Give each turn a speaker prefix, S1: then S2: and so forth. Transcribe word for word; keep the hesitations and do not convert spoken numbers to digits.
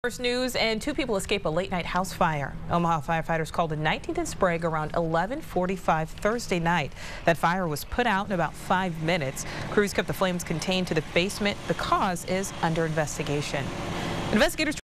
S1: First news, and two people escape a late-night house fire. Omaha firefighters called in nineteenth and Sprague around eleven forty-five Thursday night. That fire was put out in about five minutes. Crews kept the flames contained to the basement. The cause is under investigation. Investigators